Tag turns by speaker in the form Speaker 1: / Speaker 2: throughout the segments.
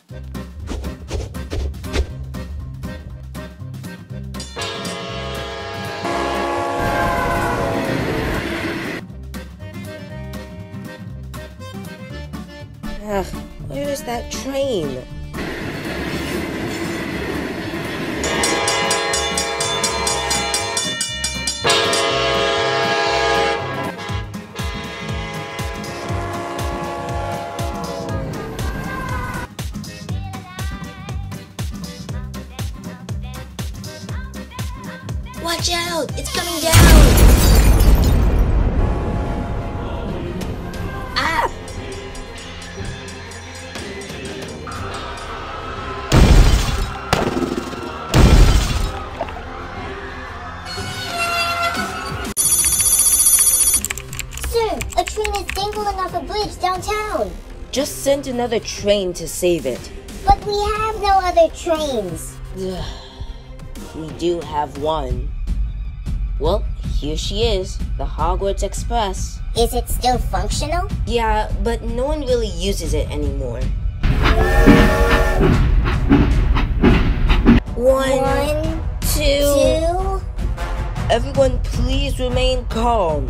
Speaker 1: Ugh, where is that train? Watch out! It's coming down! Ah!
Speaker 2: Sir, a train is dangling off a bridge downtown.
Speaker 1: Just send another train to save it.
Speaker 2: But we have no other trains.
Speaker 1: We do have one. Well, here she is, the Hogwarts Express.
Speaker 2: Is it still functional?
Speaker 1: Yeah, but no one really uses it anymore. One, two. Everyone, please remain calm.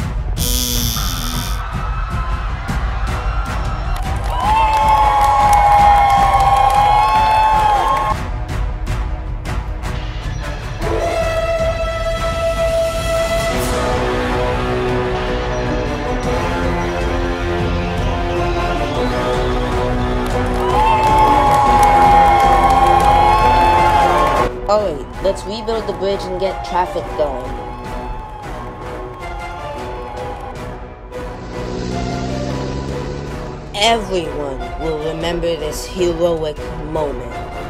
Speaker 1: Alright, let's rebuild the bridge and get traffic going. Everyone will remember this heroic moment.